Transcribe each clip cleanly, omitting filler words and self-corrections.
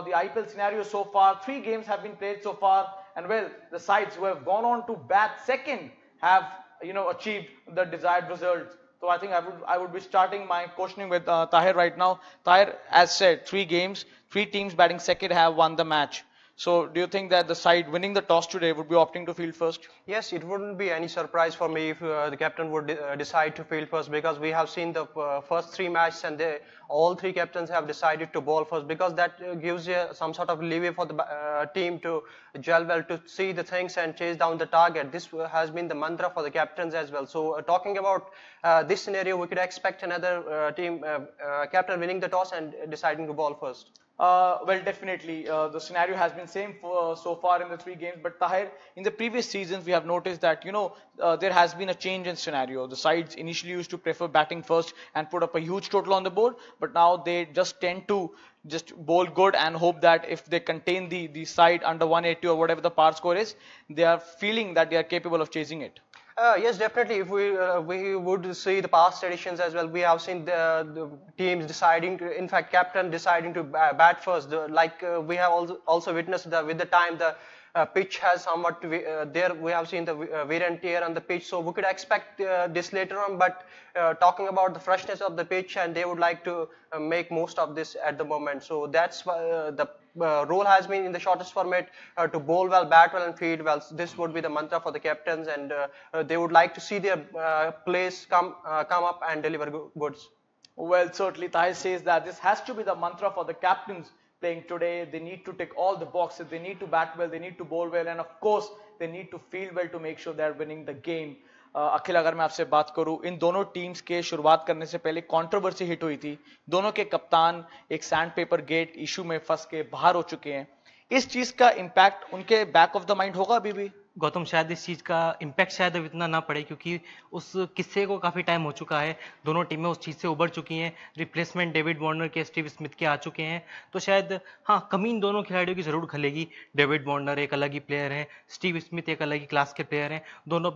about the IPL scenario so far. 3 games have been played so far, and well, the sides who have gone on to bat second have achieved the desired results. So I think I would be starting my questioning with Tahir right now. Tahir, as said, 3 games, 3 teams batting second have won the match. So do you think that the side winning the toss today would be opting to field first? Yes, it wouldn't be any surprise for me if the captain would decide to field first, because we have seen the first 3 matches and all 3 captains have decided to bowl first, because that gives you some sort of leeway for the team to gel well, to see the things and chase down the target. This has been the mantra for the captains as well. So talking about this scenario, we could expect another team captain winning the toss and deciding to bowl first. Well, definitely. The scenario has been same for so far in the 3 games. But Tahir, in the previous seasons, we have noticed that there has been a change in scenario. The sides initially used to prefer batting first and put up a huge total on the board, but now they just tend to just bowl good and hope that if they contain the side under 180 or whatever the par score is, they are feeling that they are capable of chasing it. Yes, definitely. If we would see the past editions as well, we have seen the teams deciding to, in fact, captain deciding to bat first. We have also witnessed with the time the pitch has somewhat there. We have seen the wear and tear on the pitch, so we could expect this later on. But talking about the freshness of the pitch, and they would like to make most of this at the moment. So that's why the role has been in the shortest format to bowl well, bat well, and field well. This would be the mantra for the captains, and they would like to see their plays come up and deliver goods. Well, certainly Tahir says that this has to be the mantra for the captains playing today. They need to tick all the boxes. They need to bat well, they need to bowl well, and of course they need to field well to make sure they are winning the game. अखिल, अगर मैं आपसे बात करूं, इन दोनों teams के शुरुआत करने से पहले कंट्रोवर्सी हिट हुई थी. दोनों के कप्तान एक सैंड पेपर गेट इशू में फंस के बाहर हो चुके हैं. इस चीज का इंपैक्ट उनके बैक ऑफ द माइंड होगा अभी भी? गौतम, शायद इस चीज़ का इम्पैक्ट शायद अब इतना ना पड़े, क्योंकि उस किस्से को काफ़ी टाइम हो चुका है. दोनों टीमें उस चीज़ से उबर चुकी हैं. रिप्लेसमेंट डेविड वार्नर के, स्टीव स्मिथ के आ चुके हैं. तो शायद हाँ, कमी इन दोनों खिलाड़ियों की ज़रूर खलेगी. डेविड वार्नर एक अलग ही प्लेयर हैं, स्टीव स्मिथ एक अलग ही क्लास के प्लेयर हैं.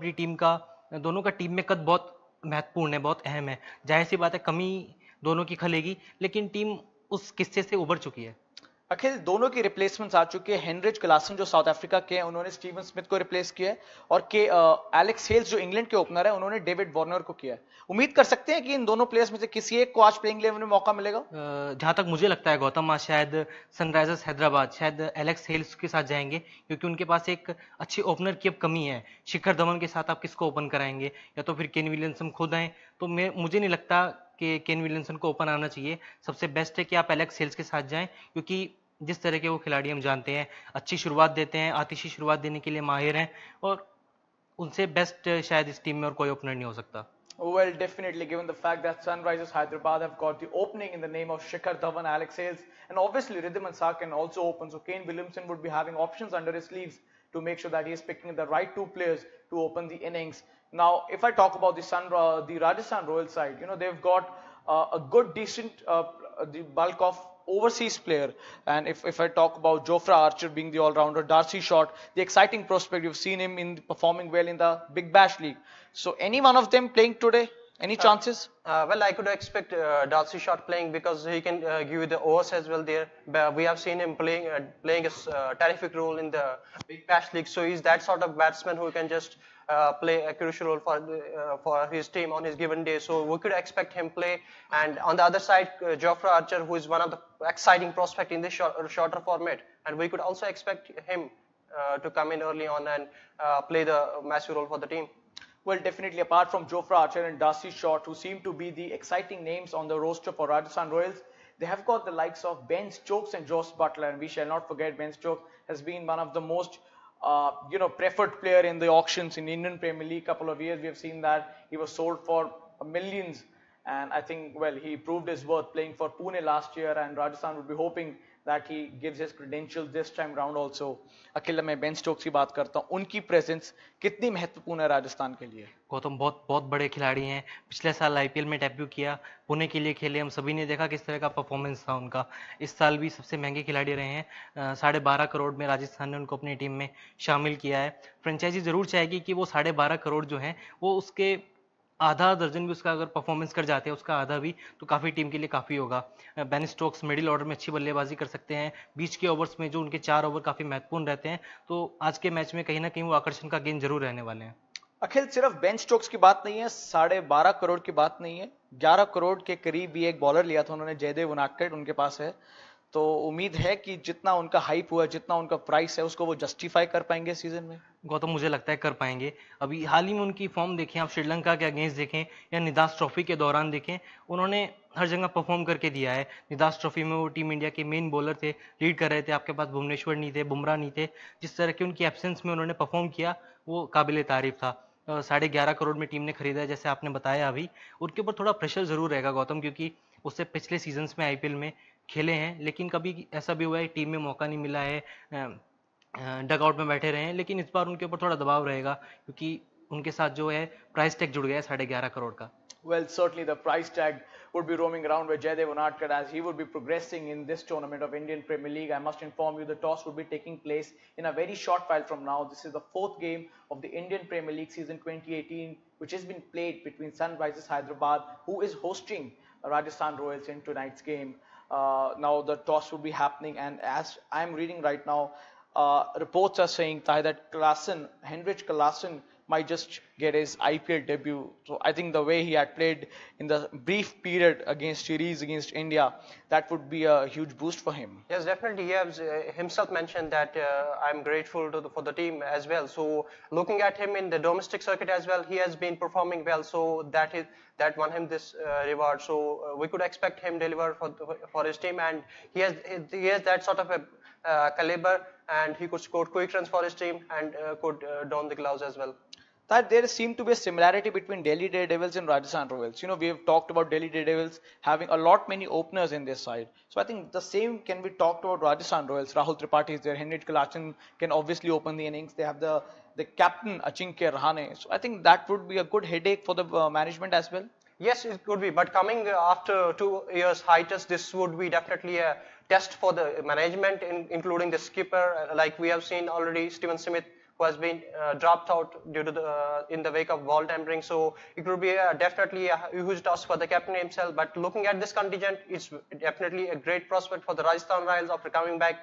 दोनों का टीम में कद बहुत महत्वपूर्ण है, बहुत अहम है. जाहिर सी बात है कमी दोनों की खलेगी, लेकिन टीम उस किस्से से उबर चुकी है. अखिल, दोनों की रिप्लेसमेंट्स आ चुकी है. हेनरिच क्लासन जो साउथ अफ्रीका के हैं, उन्होंने स्टीवन स्मिथ को रिप्लेस किया है, और एलेक्स हेल्स जो इंग्लैंड के ओपनर है, उन्होंने डेविड वार्नर को किया है. उम्मीद कर सकते हैं कि इन दोनों प्लेयर्स में से किसी एक को आज प्लेइंग 11 में मौका मिलेगा? जहां तक मुझे लगता है गौतम, आज शायद सनराइजर्स हैदराबाद शायद एलेक्स हेल्स के साथ जाएंगे, क्योंकि उनके पास एक अच्छी ओपनर की अब कमी है. शिखर धवन के साथ आप किसको ओपन कराएंगे? या तो फिर केन विलियमसन खुद आए. तो मुझे नहीं लगता कि केन विलियमसन को ओपन आना चाहिए. सबसे बेस्ट है कि आप एलेक्स हेल्स के साथ जाएं, क्योंकि जिस तरह के वो खिलाड़ी हम जानते हैं, अच्छी शुरुआत देते हैं, आतिशी शुरुआत देने के लिए माहिर हैं, और उनसे बेस्ट शायद इस टीम में और कोई ओपनर नहीं हो सकता. Well, definitely, given the fact that Sunrisers Hyderabad have got the opening in the name of Shikhar Dhawan, Alex Hales, and obviously Ridhiman Shah can also open, so Kane Williamson would be having options under his sleeves to make sure that he is picking the right 2 players to open the innings. Now, if I talk about the Rajasthan Royals side, they've got a good, decent, the bulk of overseas player, and if I talk about Jofra Archer being the all-rounder, Darcy Short, the exciting prospect, you've seen him performing well in the Big Bash League. So any one of them playing today? Any chances? Well, I could expect Darcy Short playing, because he can give you the overs as well there. But we have seen him playing a terrific role in the Big Bash League. So he's that sort of batsman who can just play a crucial role for his team on his given day. So we could expect him play. And on the other side, Jofra Archer, who is one of the exciting prospects in this shorter format, and we could also expect him to come in early on and play the massive role for the team. Well, definitely, apart from Jofra Archer and Darcy Short, who seem to be the exciting names on the roster for Rajasthan Royals, they have got the likes of Ben Stokes and Josh Butler, and we shall not forget Ben Stokes has been one of the most preferred player in the auctions in Indian Premier League. Couple of years we have seen that he was sold for millions, and I think, well, he proved his worth playing for Pune last year, and Rajasthan would be hoping that he gives his credentials this time round also. अकेला मैं Ben Stokes की बात करता हूँ, उनकी presence कितनी महत्वपूर्ण है राजस्थान के लिए? गौतम, बहुत बड़े खिलाड़ी हैं. पिछले साल आईपीएल में डेब्यू किया, पुणे के लिए खेले, हम सभी ने देखा किस तरह का परफॉर्मेंस था उनका. इस साल भी सबसे महंगे खिलाड़ी रहे हैं. 12.5 करोड़ में राजस्थान ने उनको अपनी टीम में शामिल किया है. फ्रेंचाइजी जरूर चाहेगी कि वो 12.5 करोड़ जो हैं वो उसके आधा दर्जन भी उसका अगर परफॉर्मेंस कर जाते हैं, उसका आधा भी, तो काफ़ी टीम के लिए काफ़ी होगा। बेन स्टोक्स मिडिल ऑर्डर में अच्छी बल्लेबाजी कर सकते हैं, बीच के ओवर्स में जो उनके 4 ओवर काफ़ी महत्वपूर्ण रहते हैं, तो आज के मैच में कहीं ना कहीं वो आकर्षण का गेंद जरूर रहने वाले हैं। अखिल, सिर्फ बेन स्टोक्स की बात नहीं है, 12.5 करोड़ की बात नहीं है, 11 करोड़ के करीब भी एक बॉलर लिया था उन्होंने, जयदेव उनादकट उनके पास है। तो उम्मीद है कि जितना उनका हाइप हुआ, जितना उनका प्राइस है, उसको वो जस्टिफाई कर पाएंगे सीजन में। गौतम, मुझे लगता है कर पाएंगे। अभी हाल ही में उनकी फॉर्म देखें आप, श्रीलंका के अगेंस्ट देखें या निदास ट्रॉफी के दौरान देखें, उन्होंने हर जगह परफॉर्म करके दिया है। निदास ट्रॉफी में वो टीम इंडिया के मेन बॉलर थे, लीड कर रहे थे, आपके पास भुवनेश्वर नहीं थे, बुमराह नहीं थे। जिस तरह की उनकी एब्सेंस में उन्होंने परफॉर्म किया, वो काबिल तारीफ था। 11.5 करोड़ में टीम ने खरीदा है, जैसे आपने बताया अभी। उनके ऊपर थोड़ा प्रेशर जरूर रहेगा गौतम, क्योंकि उससे पिछले सीजन्स में आईपीएल में खेले हैं, लेकिन कभी ऐसा भी हुआ है टीम में मौका नहीं मिला है, डगआउट में बैठे रहे हैं। लेकिन इस बार उनके ऊपर थोड़ा दबाव रहेगा, क्योंकि उनके साथ जो है प्राइस टैग जुड़ गया है 11.5 करोड़ का। Well, certainly the price tag would be roaming around with Jaydev Unadkat as he would be progressing in this tournament of Indian Premier League. I must inform you the toss would be taking place in a very short while from now. This is the 4th game of the Indian Premier League season 2018, which has been played between Sunrisers Hyderabad, who is hosting Rajasthan Royals in tonight's game. Now the toss would be happening, and as I'm reading right now, reports are saying that Henrik Klassen might just get his IPL debut. So I think the way he had played in the brief period against series against India, that would be a huge boost for him. Yes, definitely. He has himself mentioned that I'm grateful for the team as well. So looking at him in the domestic circuit as well, he has been performing well. So that won him this reward. So we could expect him deliver for his team, and he has that sort of a caliber, and he could score quick runs for his team and could don the gloves as well. That there seemed to be a similarity between Delhi Daredevils and Rajasthan Royals. We have talked about Delhi Daredevils having a lot many openers in their side. So I think the same can be talked about Rajasthan Royals. Rahul Tripathi is there. Henrik Klassen can obviously open the innings. They have the captain Ajinkya Rahane. So I think that would be a good headache for the management as well. Yes, it could be. But coming after 2 years hiatus, this would be definitely a test for the management, including the skipper. Like we have seen already, Steven Smith, who has been dropped out due to in the wake of ball tampering. So it would be definitely a huge task for the captain himself. But looking at this contingent, it's definitely a great prospect for the Rajasthan Royals after coming back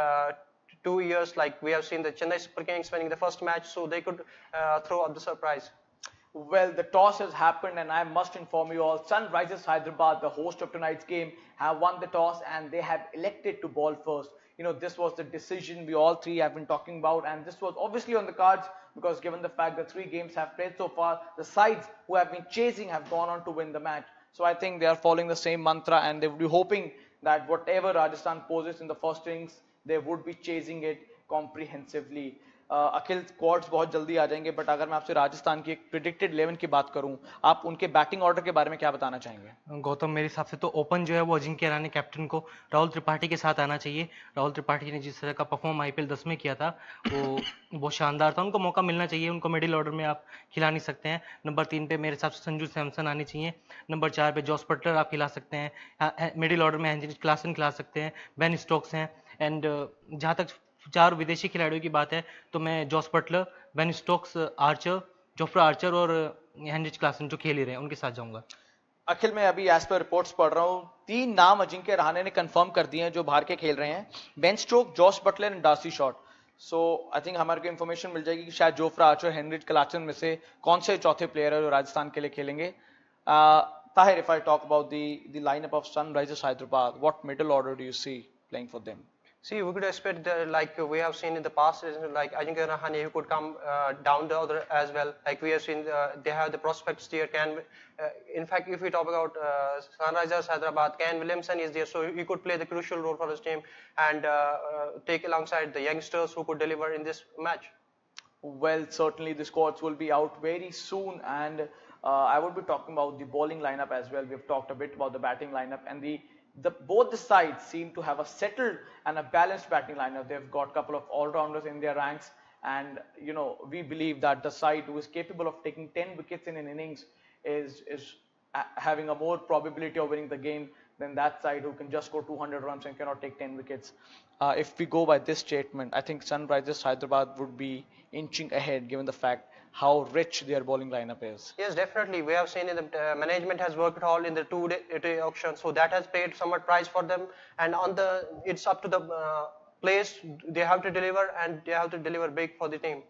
2 years. Like we have seen the Chennai Super Kings winning the first match, so they could throw out the surprise. Well, the toss has happened, and I must inform you all, Sunrisers Hyderabad, the host of tonight's game, have won the toss and they have elected to ball first. This was the decision we all three have been talking about, and this was obviously on the cards because given the fact that 3 games have played so far, the sides who have been chasing have gone on to win the match. So I think they are following the same mantra, and they would be hoping that whatever Rajasthan poses in the first innings, they would be chasing it comprehensively. Akhil, squads बहुत जल्दी आ जाएंगे, but अगर मैं आपसे राजस्थान की एक predicted 11 की बात करूं, आप उनके बैटिंग ऑर्डर के बारे में क्या बताना चाहेंगे? गौतम, मेरे हिसाब से तो ओपन जो है वो अजिंक्य रहाणे कैप्टन को राहुल त्रिपाठी के साथ आना चाहिए। राहुल त्रिपाठी ने जिस तरह का परफॉर्म आईपीएल 10 में किया था, वो बहुत शानदार था। उनको मौका मिलना चाहिए, उनको मिडिल ऑर्डर में आप खिला नहीं सकते हैं। नंबर 3 पे मेरे हिसाब से संजू सैमसन आनी चाहिए। नंबर 4 पे जॉस बटलर आप खिला सकते हैं। मिडिल ऑर्डर में हेनरिक क्लासन खिला सकते हैं, बेन स्टोक्स हैं। एंड जहाँ तक 4 विदेशी खिलाड़ियों की बात है, तो मैं Jos Buttler, Ben Stokes, Archer, Jofra Archer और हेनरिच क्लासन जो खेल ही रहे हैं उनके साथ जाऊंगा। अखिल, मैं अभी एज पर रिपोर्ट्स पढ़ रहा हूँ, 3 नाम अजिंक्य रहाणे ने कंफर्म कर दिए हैं जो बाहर के खेल रहे हैं, Ben Stoke, Jos Buttler and Darcy Short. So I think हमारे को इन्फॉर्मेशन मिल जाएगी कि शायद जोफ्रा आर्चर, हेनरिच क्लासन में से कौन से चौथे प्लेयर है जो राजस्थान के लिए खेलेंगे। Tahir, if I talk about the lineup of Sunrisers Hyderabad, what middle order do you see playing for them? See, we could expect like we have seen in the past, like Ajinkya Rahane, who could come down the other as well. Like we have seen, they have the prospects there. In fact, if we talk about Sunrisers Hyderabad, Ken Williamson is there, so he could play the crucial role for his team and take alongside the youngsters who could deliver in this match. Well, certainly the squads will be out very soon, and I would be talking about the bowling lineup as well. We've talked a bit about the batting lineup, and both the sides seem to have a settled and a balanced batting lineup. They've got a couple of all-rounders in their ranks, and we believe that the side who is capable of taking 10 wickets in an innings is having a more probability of winning the game than that side who can just score 200 runs and cannot take 10 wickets. If we go by this statement, I think Sunrisers Hyderabad would be inching ahead given the fact how rich their bowling lineup is. Yes, definitely. We have seen in the management has worked hard in the two-day auction, so that has paid somewhat price for them. And on the, it's up to the players. They have to deliver, and they have to deliver big for the team.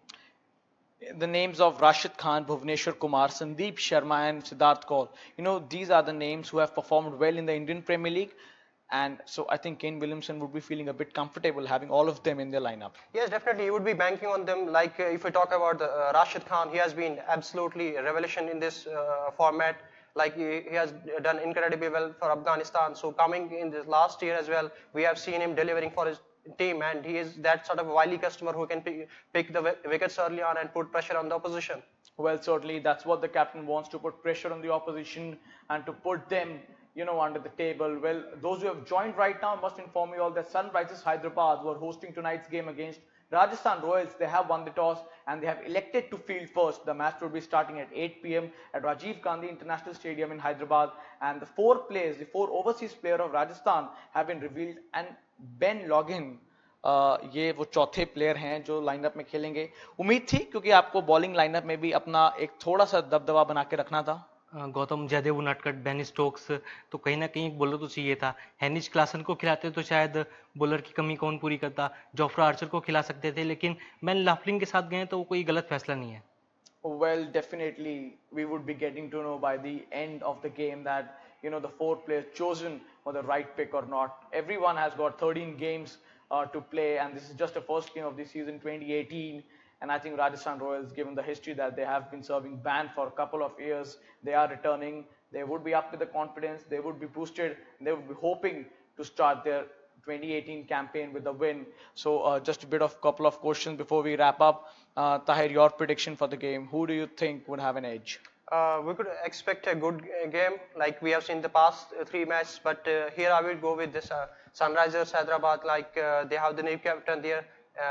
The names of Rashid Khan, Bhuvneshwar Kumar, Sandeep Sharma and Siddharth Kaul. These are the names who have performed well in the Indian Premier League. And so I think Kane Williamson would be feeling a bit comfortable having all of them in their lineup. Yes, definitely. He would be banking on them. Like if we talk about Rashid Khan, he has been absolutely a revelation in this format. Like he has done incredibly well for Afghanistan. So coming in this last year as well, we have seen him delivering for his team, and he is that sort of a wily customer who can pick the wickets early on and put pressure on the opposition. Well, certainly that's what the captain wants, to put pressure on the opposition and to put them under the table. Well, those who have joined right now must inform you all that Sunrisers Hyderabad, who are hosting tonight's game against Rajasthan Royals, they have won the toss and they have elected to field first. The match will be starting at 8 p.m. at Rajiv Gandhi International Stadium in Hyderabad, and the four overseas players of Rajasthan have been revealed, and Ben Logan ये वो चौथे player हैं जो lineup में खेलेंगे. उम्मीद थी क्योंकि आपको बॉलिंग लाइनअप में भी अपना एक थोड़ा सा दबदबा बना के रखना था. गौतम, जयदेव उनादकट, बेन स्टोक्स, तो कहीं ना कहीं एक बॉलर तो चाहिए था. हेनिच क्लासन को खिलाते तो शायद बॉलर की कमी कौन पूरी करता. जोफ्रा आर्चर को खिला सकते थे, लेकिन बेन लाफ्लिंग के साथ गए तो वो कोई गलत फैसला नहीं है. Well, definitely we would be getting to know by the end of the game that the four players chosen were the right pick or not. Everyone has got 13 games to play, and this is just the first game of the season 2018. And I think Rajasthan Royals, given the history that they have been serving ban for a couple of years, they are returning. They would be up with the confidence. They would be boosted. They would be hoping to start their 2018 campaign with a win. So just a bit of couple of questions before we wrap up. Tahir, your prediction for the game. Who do you think would have an edge? We could expect a good game like we have seen the past three matches, but here I will go with this Sunrisers Hyderabad. Like they have the new captain there,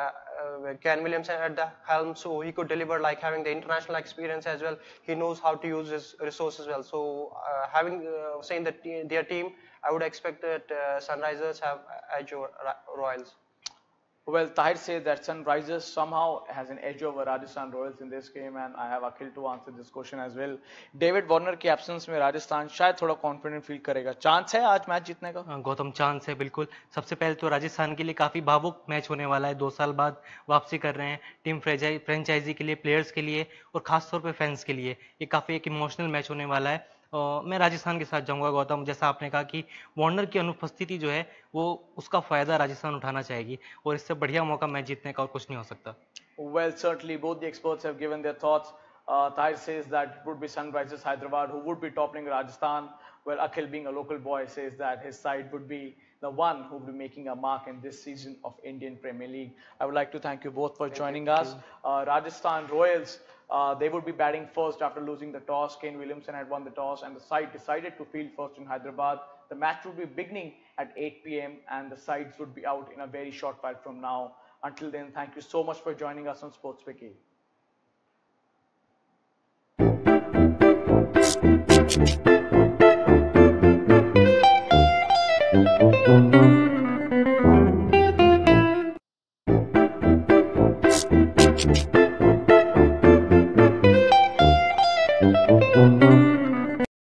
Kane Williamson at the helm, so he could deliver, like having the international experience as well. He knows how to use his resources well. So having seen their team, I would expect that Sunrisers have edge over Royals. Well, Tahir says that Sunrisers somehow has an edge over Rajasthan Royals in this game, and I have Akhil to answer this question as well. David Warner की absence में राजस्थान शायद थोड़ा confident feel करेगा. Chance है आज match जीतने का? Gautam, chance है बिल्कुल. सबसे पहले तो राजस्थान के लिए काफी भावुक मैच होने वाला है. 2 साल बाद वापसी कर रहे हैं. टीम फ्रेंचाइजी के लिए, प्लेयर्स के लिए और खासतौर पे फैंस के लिए ये काफी एक इमोशनल मैच होने वाला है. मैं राजस्थान के साथ जाऊंगा गौतम. जैसा आपने कहा कि वार्नर की अनुपस्थिति जो है वो उसका फायदा राजस्थान उठाना चाहेगी और इससे बढ़िया मौका मैच जीतने का और कुछ नहीं हो सकता. Well, certainly both the experts have given their thoughts. Tahir says that it would be Sunrisers Hyderabad who would be toppling Rajasthan. Well, Akhil, being a local boy, says that his side would be the one who will be making a mark in this season of Indian Premier League. I would like to thank you both for joining us. Rajasthan Royals, they would be batting first after losing the toss. Kane Williamson had won the toss and the side decided to field first in Hyderabad. The match would be beginning at 8 p.m. and the sides would be out in a very short while from now. Until then, thank you so much for joining us on Sports Wiki.